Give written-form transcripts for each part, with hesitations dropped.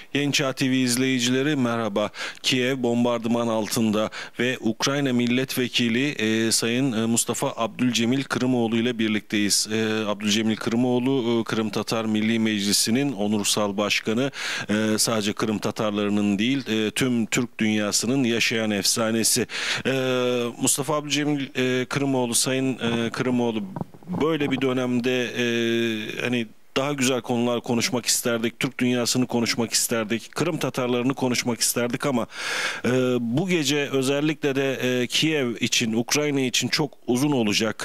Yeni Çağ TV izleyicileri merhaba. Kiev bombardıman altında ve Ukrayna Milletvekili Sayın Mustafa Abdülcemil Kırımoğlu ile birlikteyiz. Abdülcemil Kırımoğlu, Kırım Tatar Milli Meclisi'nin onursal başkanı. Sadece Kırım Tatarlarının değil, tüm Türk dünyasının yaşayan efsanesi. Mustafa Abdülcemil Kırımoğlu, Sayın Kırımoğlu, böyle bir dönemde hani daha güzel konular konuşmak isterdik. Türk dünyasını konuşmak isterdik. Kırım Tatarlarını konuşmak isterdik ama bu gece özellikle de Kiev için, Ukrayna için çok uzun olacak.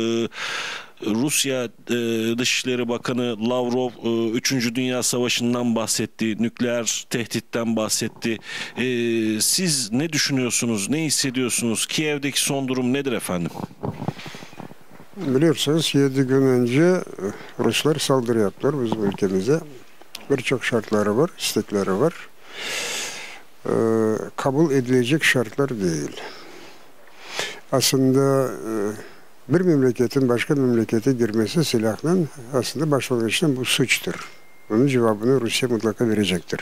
Rusya Dışişleri Bakanı Lavrov 3. Dünya Savaşı'ndan bahsetti, nükleer tehditten bahsetti. Siz ne düşünüyorsunuz, ne hissediyorsunuz? Kiev'deki son durum nedir efendim? Biliyorsunuz 7 gün önce Ruslar saldırı yaptılar bizim ülkemize. Birçok şartları var, istekleri var. Kabul edilecek şartlar değil. Aslında bir memleketin başka memlekete girmesi silahla aslında başlangıçta bu suçtur. Bunun cevabını Rusya mutlaka verecektir.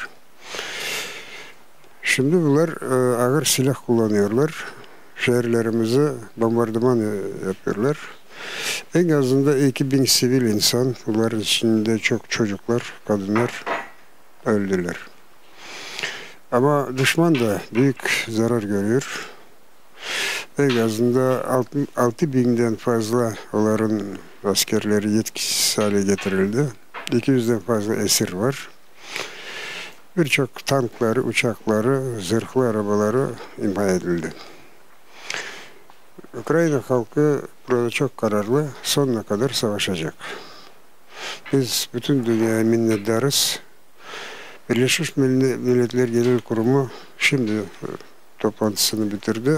Şimdi bunlar ağır silah kullanıyorlar. Şehirlerimizi bombardıman yapıyorlar. En azından 2000 sivil insan, bunların içinde çok çocuklar, kadınlar öldüler. Ama düşman da büyük zarar görüyor. En azından 6000'den fazla onların askerleri yetkisiz hale getirildi. 200'den fazla esir var. Birçok tankları, uçakları, zırhlı arabaları imha edildi. Ukrayna halkı burada çok kararlı, sonuna kadar savaşacak. Biz bütün dünyaya minnettarız. Birleşmiş Milletler Genel Kurumu şimdi toplantısını bitirdi.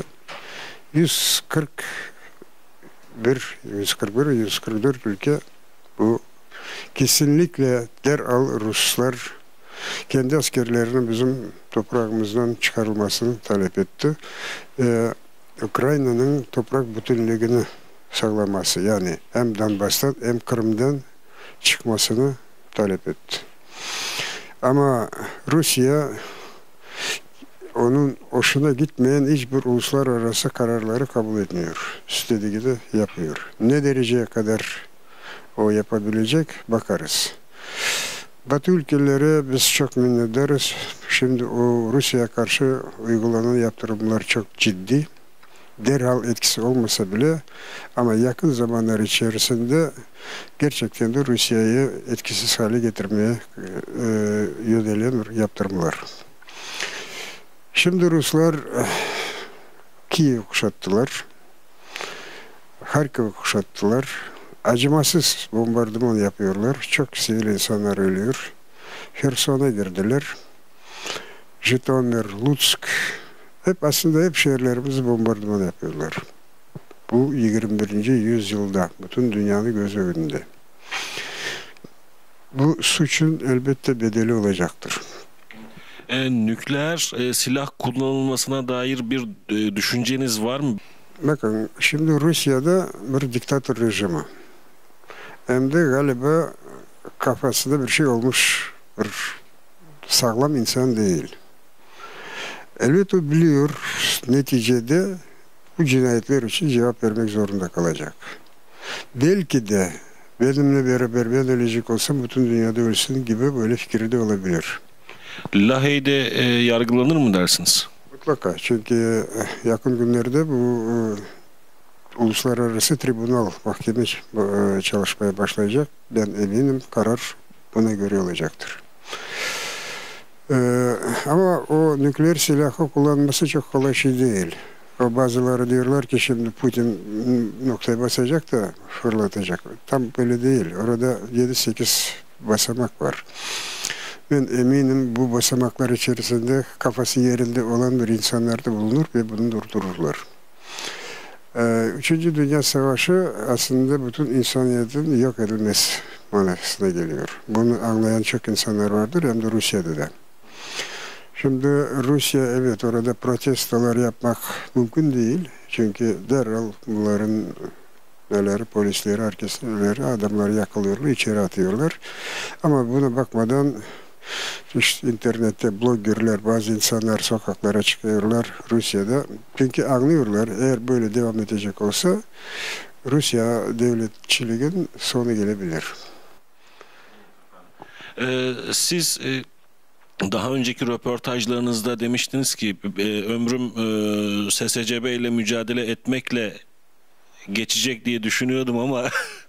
144 ülke bu kesinlikle derhal Ruslar kendi askerlerini bizim toprağımızdan çıkarılmasını talep etti. Ukrayna'nın toprak bütünlüğünü sağlaması, yani hem Donbas'tan hem Kırım'dan çıkmasını talep etti. Ama Rusya onun hoşuna gitmeyen hiçbir uluslararası kararları kabul etmiyor. İstediği gibi yapıyor. Ne dereceye kadar o yapabilecek bakarız. Batı ülkeleri biz çok minnettarız. Şimdi o Rusya'ya karşı uygulanan yaptırımlar çok ciddi. Derhal etkisi olmasa bile ama yakın zamanlar içerisinde gerçekten de Rusya'yı etkisiz hale getirmeye yönelen yaptırımlar. Şimdi Ruslar Kiev'i kuşattılar, Harkiv'i kuşattılar, acımasız bombardıman yapıyorlar, çok sivil insanlar ölüyor. Herson'a girdiler, Jitomer, Lutsk, hep şehirlerimizi bombardıman yapıyorlar. Bu 21. yüzyılda bütün dünyanın göz önünde. Bu suçun elbette bedeli olacaktır. Nükleer silah kullanılmasına dair bir düşünceniz var mı? Bakın şimdi Rusya'da bir diktatör rejimi. Hem de galiba kafasında bir şey olmuş, bir sağlam insan değil. Elbette o biliyor, neticede bu cinayetler için cevap vermek zorunda kalacak. Belki de benimle beraber ben ölecek olsam bütün dünyada ölsün gibi böyle fikri de olabilir. Lahey'de yargılanır mı dersiniz? Mutlaka, çünkü yakın günlerde bu uluslararası tribunal mahkeme çalışmaya başlayacak. Ben eminim karar buna göre olacaktır. Ama o nükleer silahı kullanması çok kolay şey değil. O bazıları diyorlar ki şimdi Putin noktaya basacak da fırlatacak. Tam böyle değil. Orada 7-8 basamak var. Ben eminim bu basamaklar içerisinde kafası yerinde olan bir insanlar da bulunur ve bunu durdururlar. Üçüncü Dünya Savaşı aslında bütün insaniyetin yok edilmesi manasına geliyor. Bunu anlayan çok insanlar vardır, hem de Rusya'da da. Şimdi Rusya, evet, orada protestolar yapmak mümkün değil. Çünkü derhal bunların polisleri, herkesleri, adamları yakalıyorlar, içeri atıyorlar. Ama buna bakmadan İşte internette bloggerler, bazı insanlar sokaklara çıkıyorlar Rusya'da. Çünkü anlıyorlar, eğer böyle devam edecek olsa Rusya devletçiliğin sonu gelebilir. Siz daha önceki röportajlarınızda demiştiniz ki ömrüm SSCB ile mücadele etmekle geçecek diye düşünüyordum ama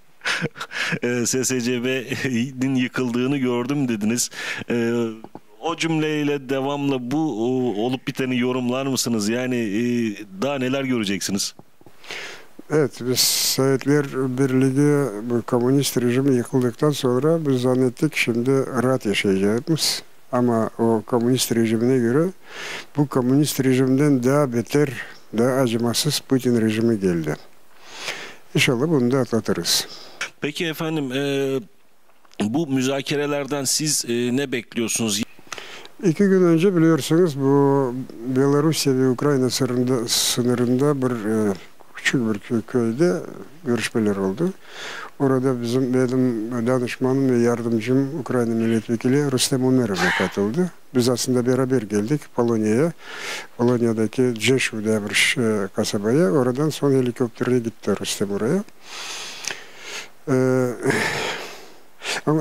SSCB'nin yıkıldığını gördüm dediniz. O cümleyle devamlı bu olup biteni yorumlar mısınız? Yani daha neler göreceksiniz? Evet, biz Sovyetler Birliği, bu komünist rejimi yıkıldıktan sonra biz zannettik şimdi rahat yaşayacağımız. Ama o komünist rejimine göre bu komünist rejimden daha beter, daha acımasız Putin rejimi geldi. İnşallah bunu da atlatırız. Peki efendim, bu müzakerelerden siz ne bekliyorsunuz? 2 gün önce biliyorsunuz bu Belarusya ve Ukrayna sınırında bir küçük bir köyde görüşmeler oldu. Orada benim danışmanım ve yardımcım Ukrayna milletvekili Rustem Umerov katıldı. Biz aslında beraber geldik Polonya'ya. Polonya'daki Jeşu diye bir kasabaya. Oradan son helikopterle gitti Rustem oraya. Ama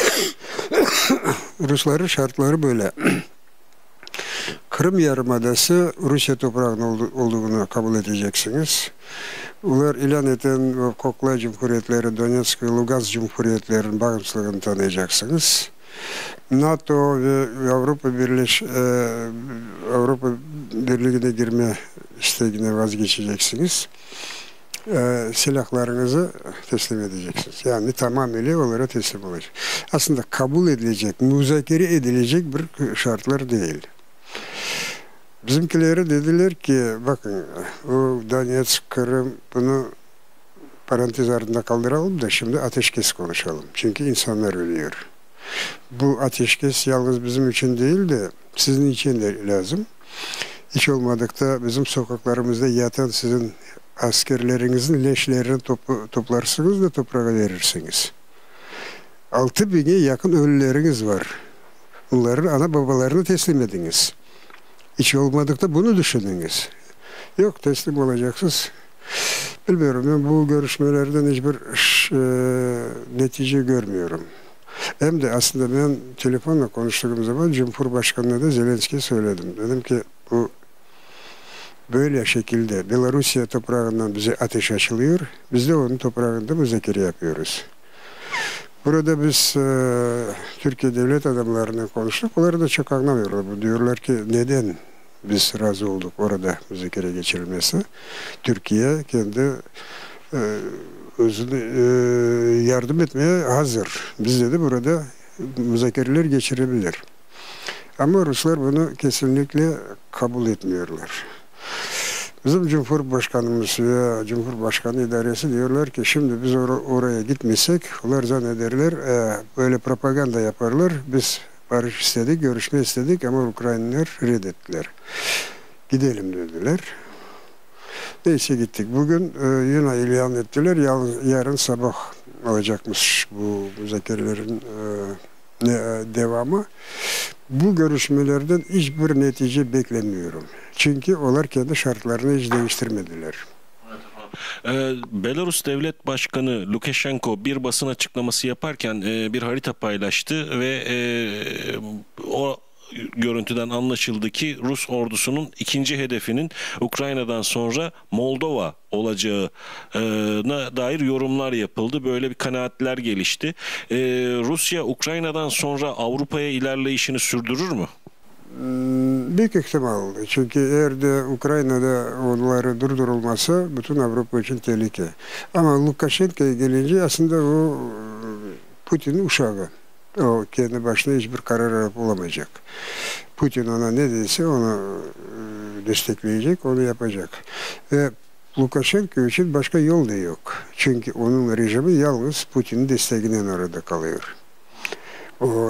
Rusların şartları böyle. Kırım Yarımadası Rusya toprağının olduğunu kabul edeceksiniz. Onlar ilan eden o Kokla Cumhuriyetleri, Donetsk ve Lugansk Cumhuriyetlerinin bağımsızlığını tanıyacaksınız. NATO ve Avrupa Birliği'ne girme isteğine vazgeçeceksiniz. Silahlarınızı teslim edeceksiniz. Yani tamamıyla onlara teslim olacak. Aslında kabul edilecek, müzakere edilecek bir şartlar değil. Bizimkilere dediler ki bakın o Donetsk, Kırım bunu parantez ardında kaldıralım da şimdi ateşkes konuşalım. Çünkü insanlar ölüyor. Bu ateşkes yalnız bizim için değil de sizin için de lazım. Hiç olmadıkta bizim sokaklarımızda yatan sizin askerlerinizin leşlerini toplarsınız da toprağa verirsiniz. 6.000'e yakın ölüleriniz var. Bunların ana babalarını teslim ediniz. Hiç olmadıkta bunu düşününüz. Yok, teslim olacaksınız. Bilmiyorum, ben bu görüşmelerden hiçbir netice görmüyorum. Hem de aslında ben telefonla konuştuğum zaman Cumhurbaşkanı'na da Zelenski'ye söyledim. Dedim ki bu böyle şekilde Belarusya toprağından bize ateş açılıyor. Biz de onun toprağında müzakere yapıyoruz. Burada biz Türkiye devlet adamlarına konuştuk. Onlar da çok anlamıyorlar. Diyorlar ki neden biz razı olduk orada müzakere geçirilmesi. Türkiye kendi özünü yardım etmeye hazır. Bizde de burada müzakereler geçirebilir. Ama Ruslar bunu kesinlikle kabul etmiyorlar. Bizim Cumhurbaşkanımız ve Cumhurbaşkanı idaresi diyorlar ki şimdi biz oraya gitmesek onlar zannederler böyle propaganda yaparlar. Biz barış istedik, görüşme istedik ama Ukraynalılar reddettiler. Gidelim dediler. Neyse gittik. Bugün yine ilan ettiler. Yarın sabah olacakmış bu müzakerelerin devamı. Bu görüşmelerden hiçbir netice beklemiyorum. Çünkü onlar kendi şartlarını hiç değiştirmediler. Belarus Devlet Başkanı Lukashenko bir basın açıklaması yaparken bir harita paylaştı ve o görüntüden anlaşıldı ki Rus ordusunun ikinci hedefinin Ukrayna'dan sonra Moldova olacağına dair yorumlar yapıldı. Böyle bir kanaatler gelişti. Rusya Ukrayna'dan sonra Avrupa'ya ilerleyişini sürdürür mü? Büyük ihtimal. Çünkü eğer de Ukrayna'da onları durdurulmasa bütün Avrupa için tehlike. Ama Lukashenko'ya gelince aslında o Putin'in uşağı. O kendi başına hiçbir karar alıp olamayacak. Putin ona ne dediyse onu destekleyecek, onu yapacak. Ve Lukashenko için başka yol da yok. Çünkü onun rejimi yalnız Putin'in desteğinden orada kalıyor. O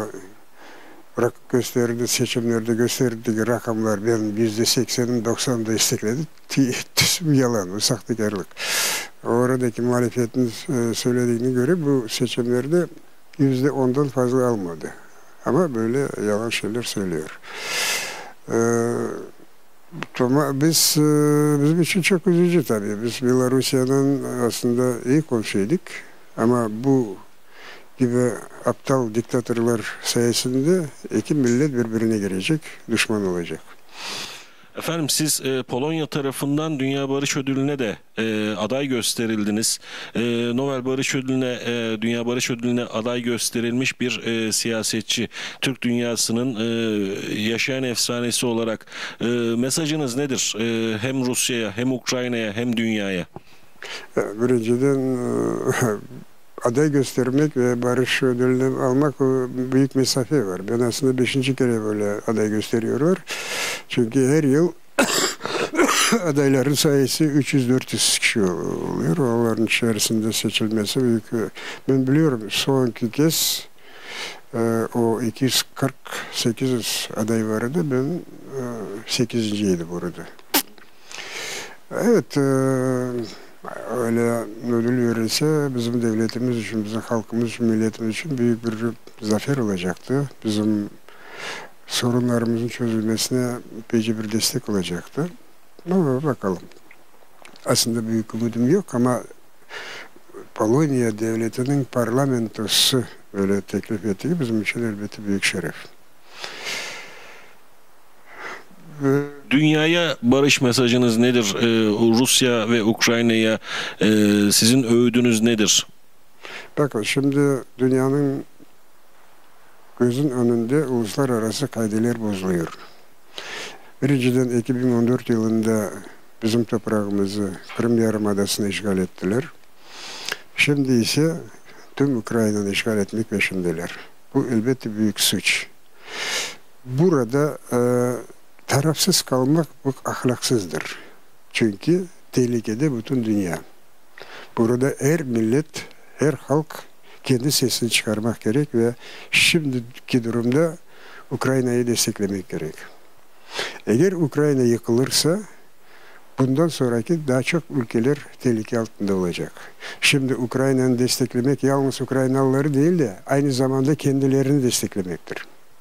seçimlerde gösterdiği rakamlar ben %80'in 90'ını destekledim. Tüm yalan, o sahtekarlık. Oradaki muhalefetin söylediğine göre bu seçimlerde %10'dan fazla almadı. Ama böyle yalan şeyler söylüyor. Ama bizim için çok üzücü tabii. Biz Belarusya'dan aslında iyi komşuyduk. Ama bu gibi aptal diktatörler sayesinde iki millet birbirine girecek, düşman olacak. Efendim siz Polonya tarafından Dünya Barış Ödülü'ne de aday gösterildiniz. Nobel Barış Ödülü'ne, Dünya Barış Ödülü'ne aday gösterilmiş bir siyasetçi. Türk dünyasının yaşayan efsanesi olarak mesajınız nedir? Hem Rusya'ya, hem Ukrayna'ya, hem dünyaya. Birinciden aday göstermek ve barış ödülünü almak büyük mesafe var. Ben aslında 5. kere böyle aday gösteriyorlar. Çünkü her yıl adayların sayısı 300-400 kişi oluyor. Onların içerisinde seçilmesi büyük. Ben biliyorum sonki kez o 248 aday vardı. Ben 8.'ydi burada. Evet, öyle ödül verirse bizim devletimiz için, bizim halkımız için, milletimiz için büyük bir zafer olacaktı. Bizim sorunlarımızın çözülmesine epeyce bir destek olacaktı. Ama bakalım. Aslında büyük umudum yok ama Polonya devletinin parlamentosu böyle teklif ettiği bizim için elbette büyük şeref. Dünyaya barış mesajınız nedir? Rusya ve Ukrayna'ya sizin öğüdünüz nedir? Bakın şimdi dünyanın gözün önünde uluslararası kaideler bozuluyor. Birinciden 2014 yılında bizim toprağımızı Kırım Yarımadası'nı işgal ettiler. Şimdi ise tüm Ukrayna'yı işgal etmek peşindeler. Bu elbette büyük suç. Burada tarafsız kalmak bu ahlaksızdır. Çünkü tehlikede bütün dünya. Burada her millet, her halk kendi sesini çıkarmak gerek ve şimdiki durumda Ukrayna'yı desteklemek gerek. Eğer Ukrayna yıkılırsa bundan sonraki daha çok ülkeler tehlike altında olacak. Şimdi Ukrayna'yı desteklemek yalnız Ukraynalıları değil de aynı zamanda kendilerini desteklemektir.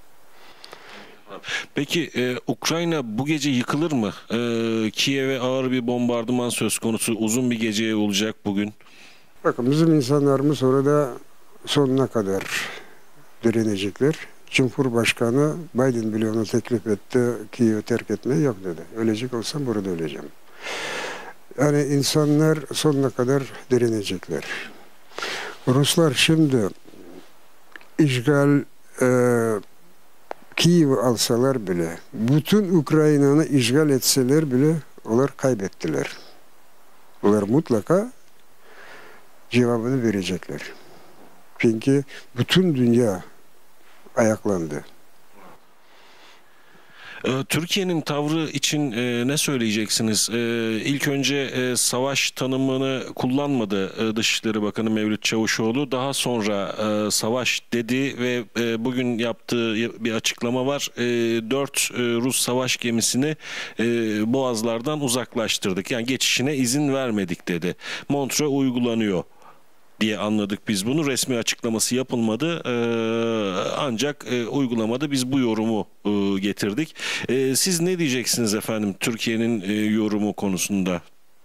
Peki Ukrayna bu gece yıkılır mı? Kiev'e ağır bir bombardıman söz konusu. Uzun bir geceye olacak bugün. Bakın bizim insanlarımız orada sonuna kadar direnecekler. Cumhurbaşkanı Biden bile onu teklif etti. Kiev'i terk etmeye yok dedi. Ölecek olsam burada öleceğim. Yani insanlar sonuna kadar direnecekler. Ruslar şimdi işgal Kiev'i alsalar bile, bütün Ukrayna'nı işgal etseler bile onlar kaybettiler. Onlar mutlaka cevabını verecekler. Çünkü bütün dünya ayaklandı. Türkiye'nin tavrı için ne söyleyeceksiniz? İlk önce savaş tanımını kullanmadı Dışişleri Bakanı Mevlüt Çavuşoğlu. Daha sonra savaş dedi ve bugün yaptığı bir açıklama var. 4 Rus savaş gemisini boğazlardan uzaklaştırdık. Yani geçişine izin vermedik dedi. Montreux uygulanıyor diye anladık biz bunu. Resmi açıklaması yapılmadı. Ancak uygulamada biz bu yorumu getirdik. Siz ne diyeceksiniz efendim Türkiye'nin yorumu konusunda?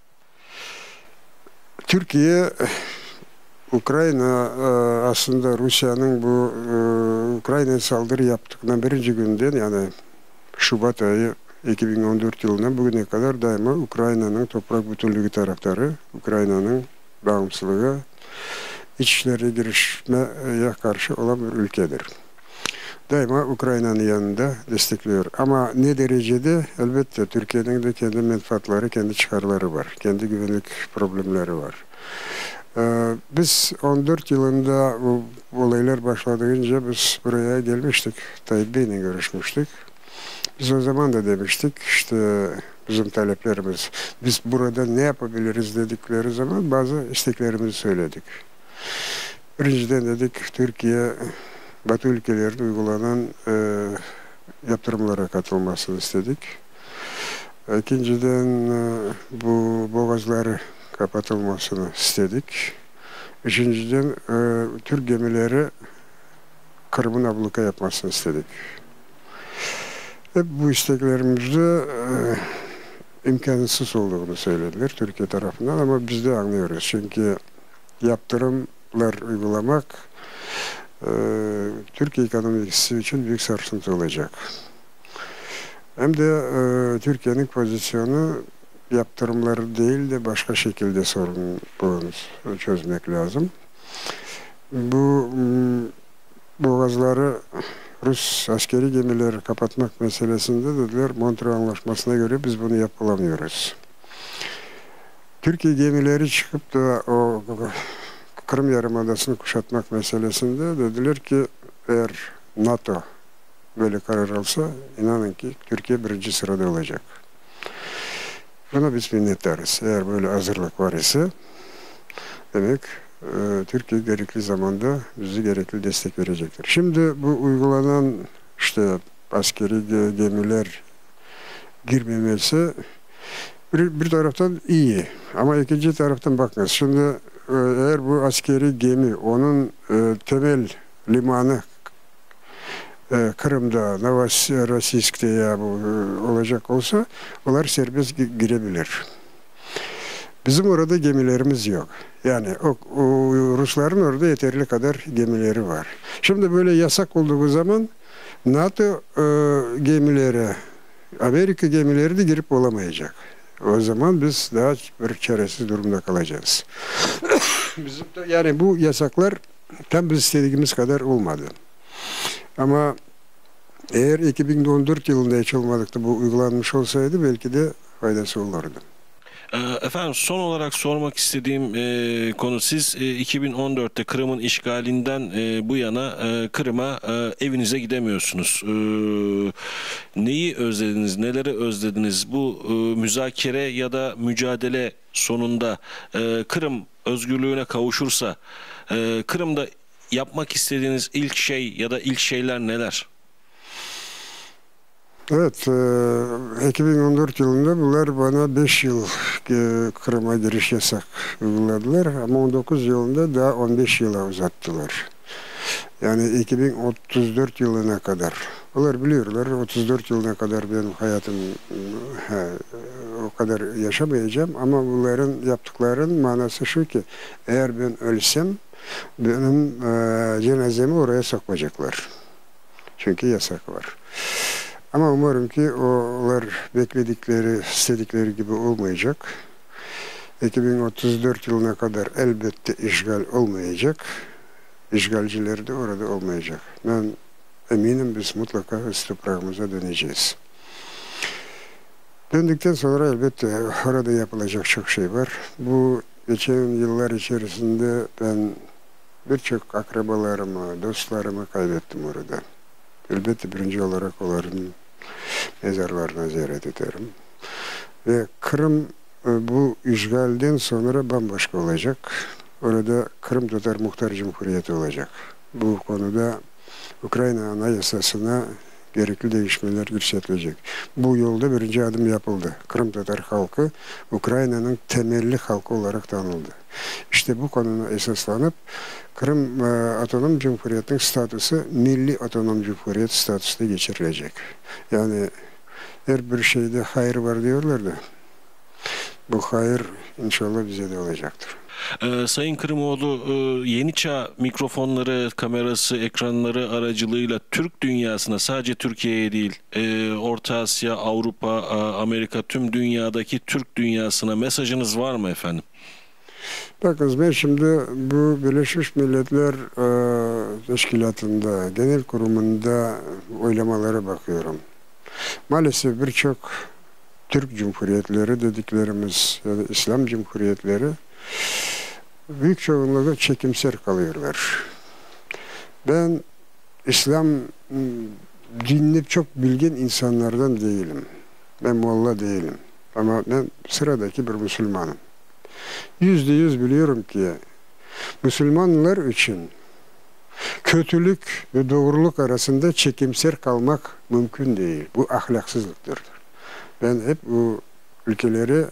Türkiye, Ukrayna aslında Rusya'nın bu Ukrayna'ya saldırı yaptıktan birinci günden yani Şubat ayı 2014 yılından bugüne kadar daima Ukrayna'nın toprak bütünlüğü taraftarı, Ukrayna'nın bağımsızlığı, İçişleri girişmeye karşı olan bir ülkedir. Daima Ukrayna'nın yanında destekliyor. Ama ne derecede? Elbette Türkiye'nin de kendi menfaatleri, kendi çıkarları var. Kendi güvenlik problemleri var. Biz 14 yılında bu olaylar başladığınca biz buraya gelmiştik. Tayyip Bey'le görüşmüştük. Biz o zaman da demiştik işte bizim taleplerimiz, biz burada ne yapabiliriz dedikleri zaman bazı isteklerimizi söyledik. Birinciden dedik Türkiye Batı ülkelerinde uygulanan yaptırımlara katılmasını istedik. İkinciden bu boğazları kapatılmasını istedik. Üçüncüden Türk gemileri Kırım'ın abluka yapmasını istedik. Hep bu isteklerimizde imkansız olduğunu söylediler Türkiye tarafından ama biz de anlıyoruz. Çünkü yaptırımlar uygulamak Türkiye ekonomisi için büyük sarsıntı olacak. Hem de Türkiye'nin pozisyonu yaptırımları değil de başka şekilde sorun çözmek lazım. Bu boğazları Rus askeri gemileri kapatmak meselesinde dediler Montreux Anlaşması'na göre biz bunu yapılamıyoruz. Türkiye gemileri çıkıp da o Kırım Yarımadası'nı kuşatmak meselesinde dediler ki eğer NATO böyle karar alsa inanın ki Türkiye birinci sırada olacak. Buna biz minnettarız. Eğer böyle hazırlık var ise demek Türkiye gerekli zamanda bizi gerekli destek verecektir. Şimdi bu uygulanan işte askeri gemiler girmemesi bir taraftan iyi ama ikinci taraftan bakınız. Şimdi eğer bu askeri gemi onun temel limanı Kırım'da, Novorossiysk'te ya bu olacak olsa onlar serbest girebilir. Bizim orada gemilerimiz yok. Yani o Rusların orada yeterli kadar gemileri var. Şimdi böyle yasak olduğu zaman NATO gemileri, Amerika gemileri de girip olamayacak. O zaman biz daha bir çaresiz durumda kalacağız. Bizim de, yani bu yasaklar tam biz istediğimiz kadar olmadı. Ama eğer 2014 yılında hiç olmadık da bu uygulanmış olsaydı belki de faydası olurdu. Efendim son olarak sormak istediğim konu siz 2014'te Kırım'ın işgalinden bu yana Kırım'a evinize gidemiyorsunuz. Neyi özlediniz, neleri özlediniz? Bu müzakere ya da mücadele sonunda Kırım özgürlüğüne kavuşursa Kırım'da yapmak istediğiniz ilk şey ya da ilk şeyler neler? Evet, 2014 yılında bunlar bana 5 yıl Kırım'a giriş yasak uyguladılar ama 19 yılında daha 15 yıla uzattılar. Yani 2034 yılına kadar. Bunlar biliyorlar 34 yılına kadar benim hayatım o kadar yaşamayacağım ama bunların yaptıklarının manası şu ki eğer ben ölsem benim cenazemi oraya sokmayacaklar. Çünkü yasak var. Ama umarım ki onlar bekledikleri, istedikleri gibi olmayacak. 2034 yılına kadar elbette işgal olmayacak. İşgalciler de orada olmayacak. Ben eminim biz mutlaka toprağımıza döneceğiz. Döndükten sonra elbette orada yapılacak çok şey var. Bu geçen yıllar içerisinde ben birçok akrabalarımı, dostlarımı kaybettim orada. Elbette birinci olarak onların mezarlarına ziyaret ederim. Ve Kırım bu işgalden sonra bambaşka olacak. Orada Kırım Tatar Muhtar Cumhuriyeti olacak. Bu konuda Ukrayna Anayasası'na gerekli değişmeler gösterilecek. Bu yolda birinci adım yapıldı. Kırım Tatar halkı Ukrayna'nın temelli halkı olarak tanındı. İşte bu konuna esaslanıp Kırım Otonom Cumhuriyeti'nin statüsü Milli Otonom Cumhuriyet statüsüne geçirilecek. Yani her bir şeyde hayır var diyorlar da bu hayır inşallah bize de olacaktır. Sayın Kırımoğlu, yeni çağ mikrofonları, kamerası, ekranları aracılığıyla Türk dünyasına, sadece Türkiye'ye değil, Orta Asya, Avrupa, Amerika, tüm dünyadaki Türk dünyasına mesajınız var mı efendim? Bakınız ben şimdi bu Birleşmiş Milletler Teşkilatı'nda, genel kurumunda oylamalara bakıyorum. Maalesef birçok Türk Cumhuriyetleri dediklerimiz ya da İslam Cumhuriyetleri büyük çoğunluğu çekimser kalıyorlar. Ben İslam dinini çok bilgin insanlardan değilim. Ben Molla değilim. Ama ben sıradaki bir Müslümanım. %100 biliyorum ki Müslümanlar için kötülük ve doğruluk arasında çekimser kalmak mümkün değil. Bu ahlaksızlıktır. Ben hep bu ülkeleri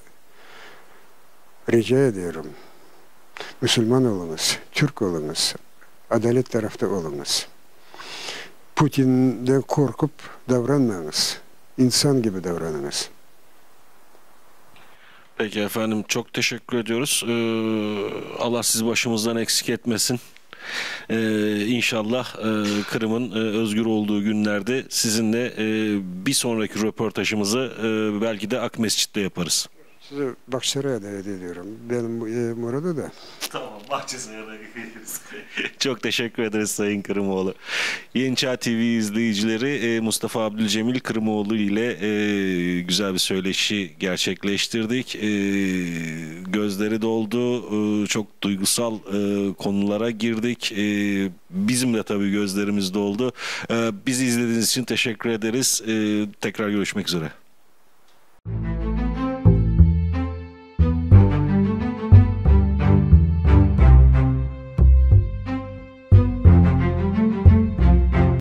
rica ediyorum. Müslüman olunuz, Türk olunuz, adalet tarafta olunuz. Putin'den korkup davranmayınız. İnsan gibi davranınız. Peki efendim, çok teşekkür ediyoruz. Allah sizi başımızdan eksik etmesin. İnşallah Kırım'ın özgür olduğu günlerde sizinle bir sonraki röportajımızı belki de Akmescit'te yaparız. Size Bahçesaray'a davet ediyorum. Benim orada da. Tamam, Bahçesaray'a geliriz. Çok teşekkür ederiz Sayın Kırımoğlu. Yeni Çağ TV izleyicileri, Mustafa Abdülcemil Kırımoğlu ile güzel bir söyleşi gerçekleştirdik. Gözleri doldu. Çok duygusal konulara girdik. Bizim de tabii gözlerimiz doldu. Bizi izlediğiniz için teşekkür ederiz. Tekrar görüşmek üzere.